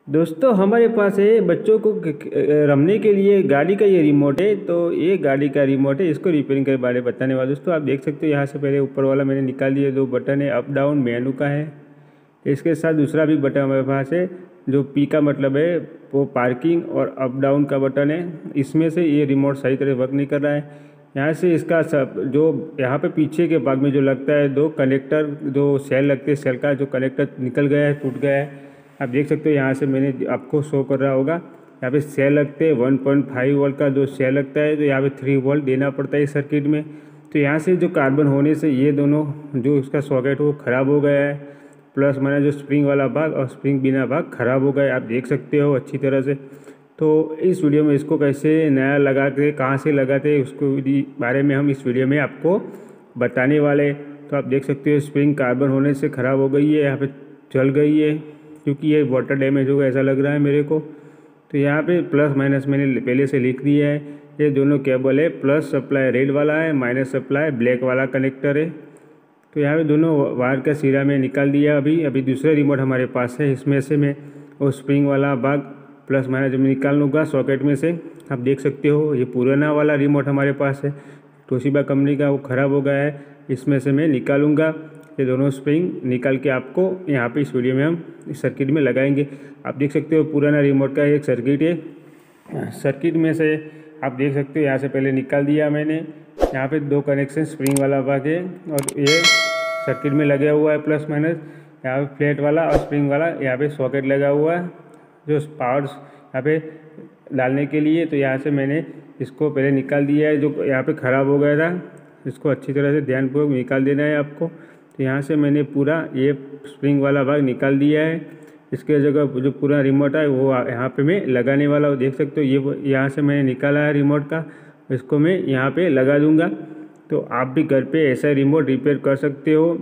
दोस्तों हमारे पास है बच्चों को रमने के लिए गाड़ी का ये रिमोट है। तो ये गाड़ी का रिमोट है, इसको रिपेयरिंग के बारे में बताने वाला। दोस्तों आप देख सकते हो यहाँ से पहले ऊपर वाला मैंने निकाल दिया, दो बटन है, अप डाउन मेनू का है। इसके साथ दूसरा भी बटन हमारे पास है जो पी का मतलब है वो पार्किंग और अप डाउन का बटन है। इसमें से ये रिमोट सही तरह वर्क नहीं कर रहा है। यहाँ से इसका सब जो यहाँ पे पीछे के भाग में जो लगता है दो कनेक्टर, जो सेल लगते हैं, सेल का जो कनेक्टर निकल गया है, टूट गया है। आप देख सकते हो यहाँ से मैंने आपको शो कर रहा होगा, यहाँ पे सेल लगते हैं 1.5 वोल्ट का जो सेल लगता है, तो यहाँ पे 3 वोल्ट देना पड़ता है इस सर्किट में। तो यहाँ से जो कार्बन होने से ये दोनों जो इसका सॉकेट वो ख़राब हो गया है, प्लस मैंने जो स्प्रिंग वाला भाग और स्प्रिंग बिना भाग ख़राब हो गए, आप देख सकते हो अच्छी तरह से। तो इस वीडियो में इसको कैसे नया लगा के कहाँ से लगाते हैं उसको बारे में हम इस वीडियो में आपको बताने वाले। तो आप देख सकते हो स्प्रिंग कार्बन होने से ख़राब हो गई है, यहाँ पे जल गई है क्योंकि ये वाटर डैमेज होगा ऐसा लग रहा है मेरे को। तो यहाँ पे प्लस माइनस मैंने पहले से लिख दिया है। ये दोनों केबल है, प्लस सप्लाई रेड वाला है, माइनस सप्लाई ब्लैक वाला कनेक्टर है। तो यहाँ पे दोनों वायर का सिरा में निकाल दिया। अभी दूसरा रिमोट हमारे पास है, इसमें से मैं वो स्प्रिंग वाला भाग प्लस माइनस जब निकाल लूँगा सॉकेट में से। आप देख सकते हो ये पुराना वाला रिमोट हमारे पास है, तोशिबा कंपनी का, वो ख़राब हो गया है। इसमें से मैं निकालूँगा ये दोनों स्प्रिंग निकाल के आपको यहाँ पे इस वीडियो में हम इस सर्किट में लगाएंगे। आप देख सकते हो पुराना रिमोट का एक सर्किट है। सर्किट में से आप देख सकते हो यहाँ से पहले निकाल दिया मैंने। यहाँ पे दो कनेक्शन स्प्रिंग वाला भाग है और ये सर्किट में लगा हुआ है प्लस माइनस। यहाँ पे फ्लैट वाला और स्प्रिंग वाला यहाँ पे सॉकेट लगा हुआ है जो पावर्स यहाँ पे डालने के लिए। तो यहाँ से मैंने इसको पहले निकाल दिया है, जो यहाँ पे ख़राब हो गया था। इसको अच्छी तरह से ध्यानपूर्वक निकाल देना है आपको। तो यहाँ से मैंने पूरा ये स्प्रिंग वाला भाग निकाल दिया है। इसके जगह जो पूरा रिमोट है वो यहाँ पे मैं लगाने वाला हूँ। देख सकते हो ये यहाँ से मैंने निकाला है रिमोट का, इसको मैं यहाँ पे लगा दूँगा। तो आप भी घर पे ऐसा रिमोट रिपेयर कर सकते हो,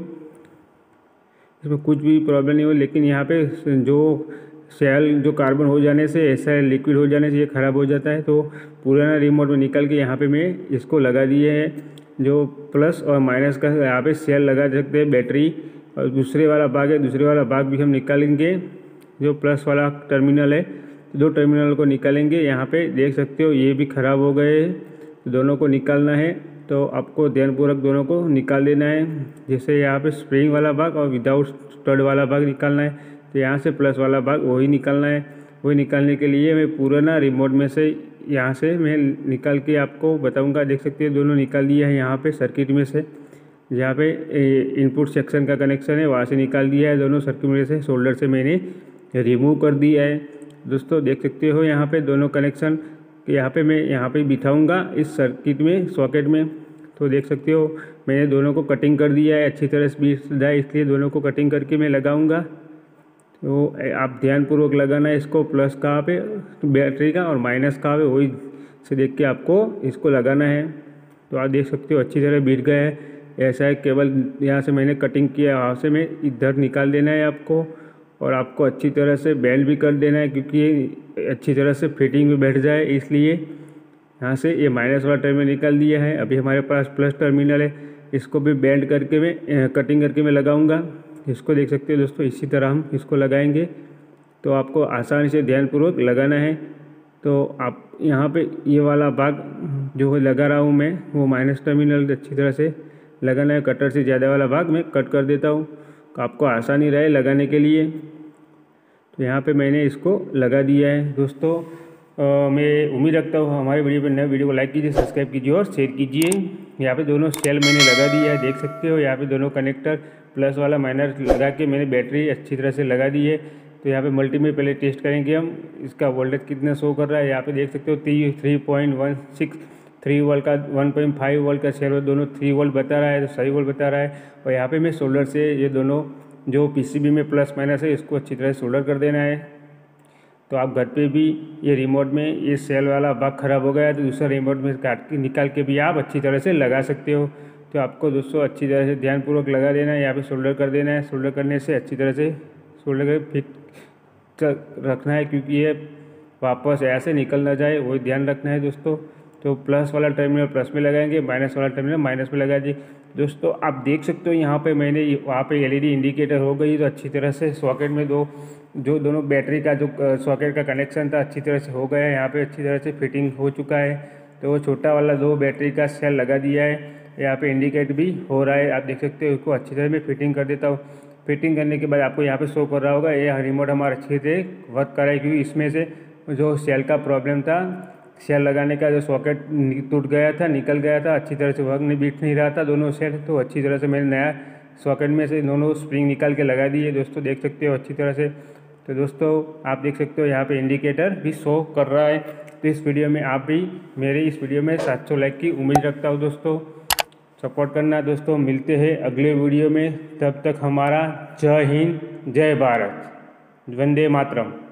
इसमें कुछ भी प्रॉब्लम नहीं हो। लेकिन यहाँ पे जो सेल जो कार्बन हो जाने से, ऐसा लिक्विड हो जाने से ये ख़राब हो जाता है। तो पुराना रिमोट में निकल के यहाँ पे मैं इसको लगा दिए है। जो प्लस और माइनस का यहाँ पे सेल लगा सकते हैं बैटरी, और दूसरे वाला भाग है, दूसरे वाला भाग भी हम निकालेंगे। जो प्लस वाला टर्मिनल है, दो टर्मिनल को निकालेंगे। यहाँ पे देख सकते हो ये भी ख़राब हो गए हैं, तो दोनों को निकालना है। तो आपको ध्यानपूर्वक दोनों को निकाल देना है। जैसे यहाँ पे स्प्रिंग वाला भाग और विदाउट स्टड वाला भाग निकालना है, तो यहाँ से प्लस वाला भाग वही निकालना है। वही निकालने के लिए मैं पुराना रिमोट में से यहाँ से मैं निकाल के आपको बताऊंगा। देख सकते हैं दोनों निकाल दिया है यहाँ पे सर्किट में से। जहाँ पे इनपुट सेक्शन का कनेक्शन है वहाँ से निकाल दिया है, दोनों सर्किट में से सोल्डर से मैंने रिमूव कर दिया है। दोस्तों देख सकते हो यहाँ पे दोनों कनेक्शन यहाँ पे मैं यहाँ पे बिठाऊँगा इस सर्किट में, सॉकेट में। तो देख सकते हो मैंने दोनों को कटिंग कर दिया है अच्छी तरह से बीच जाए, इसलिए दोनों को कटिंग करके मैं लगाऊंगा। तो आप ध्यानपूर्वक लगाना है इसको, प्लस कहाँ पे बैटरी का और माइनस कहाँ पे वही से देख के आपको इसको लगाना है। तो आप देख सकते हो अच्छी तरह बीट गया है। ऐसा है केवल यहाँ से मैंने कटिंग किया, वहाँ से मैं इधर निकाल देना है आपको। और आपको अच्छी तरह से बेल्ट भी कर देना है क्योंकि ये अच्छी तरह से फिटिंग में बैठ जाए, इसलिए यहाँ से ये माइनस वाला टर्मिनल निकाल दिया है। अभी हमारे पास प्लस टर्मिनल है, इसको भी बेल्ट करके मैं कटिंग करके मैं लगाऊंगा। इसको देख सकते हो दोस्तों, इसी तरह हम इसको लगाएंगे। तो आपको आसानी से ध्यानपूर्वक लगाना है। तो आप यहाँ पे ये वाला भाग जो लगा रहा हूँ मैं, वो माइनस टर्मिनल अच्छी तरह से लगाना है। कटर से ज़्यादा वाला भाग मैं कट कर देता हूँ, तो आपको आसानी रहे लगाने के लिए। तो यहाँ पे मैंने इसको लगा दिया है। दोस्तों मैं उम्मीद रखता हूँ हमारे वीडियो पर नए वीडियो को लाइक कीजिए, सब्सक्राइब कीजिए और शेयर कीजिए। यहाँ पे दोनों सेल मैंने लगा दिया है, देख सकते हो। यहाँ पे दोनों कनेक्टर प्लस वाला माइनस लगा के मैंने बैटरी अच्छी तरह से लगा दी है। तो यहाँ पे मल्टी में पहले टेस्ट करेंगे हम, इसका वोल्टेज कितना शो कर रहा है। यहाँ पे देख सकते हो 3.16 3 वोल्ट का 1.5 वोल्ट का सेल, दोनों 3 वोल्ट बता रहा है, तो सही वोल्ट बता रहा है। और यहाँ पे मैं सोल्डर से ये दोनों जो पीसीबी में प्लस माइनस है इसको अच्छी तरह से सोल्डर कर देना है। तो आप घर पे भी ये रिमोट में ये सेल वाला भाग ख़राब हो गया है तो दूसरा रिमोट में काट के निकाल के भी आप अच्छी तरह से लगा सकते हो। तो आपको दोस्तों अच्छी तरह से ध्यानपूर्वक लगा देना है, यहाँ पे सोल्डर कर देना है। सोल्डर करने से अच्छी तरह से सोल्डर कर फिट रखना है क्योंकि ये वापस ऐसे निकल ना जाए, वही ध्यान रखना है दोस्तों। तो प्लस वाला टर्मिनल प्लस में लगाएंगे, माइनस वाला टर्मिनल माइनस में लगा दी। दोस्तों आप देख सकते हो यहाँ पे मैंने वहाँ पे एलईडी इंडिकेटर हो गई, तो अच्छी तरह से सॉकेट में दोनों बैटरी का जो सॉकेट का कनेक्शन था अच्छी तरह से हो गया है। यहाँ पे अच्छी तरह से फिटिंग हो चुका है। तो वो छोटा वाला 2 बैटरी का सेल लगा दिया है, यहाँ पे इंडिकेट भी हो रहा है, आप देख सकते हो। इसको अच्छी तरह मैं फिटिंग कर देता हूँ। फिटिंग करने के बाद आपको यहाँ पे शो कर रहा होगा ये रिमोट हमारा अच्छे से वर्क कर रहा है, क्योंकि इसमें से जो सेल का प्रॉब्लम था, सेल लगाने का जो सॉकेट टूट गया था, निकल गया था, अच्छी तरह से वर्क नहीं बीट नहीं रहा था दोनों सेल। तो अच्छी तरह से मैंने नया सॉकेट में से दोनों स्प्रिंग निकाल के लगा दिए दोस्तों, देख सकते हो अच्छी तरह से। तो दोस्तों आप देख सकते हो यहाँ पे इंडिकेटर भी शो कर रहा है। तो इस वीडियो में आप भी मेरे इस वीडियो में 700 लाइक की उम्मीद रखता हूँ दोस्तों, सपोर्ट करना दोस्तों। मिलते हैं अगले वीडियो में, तब तक हमारा जय हिंद जय भारत, वंदे मातरम।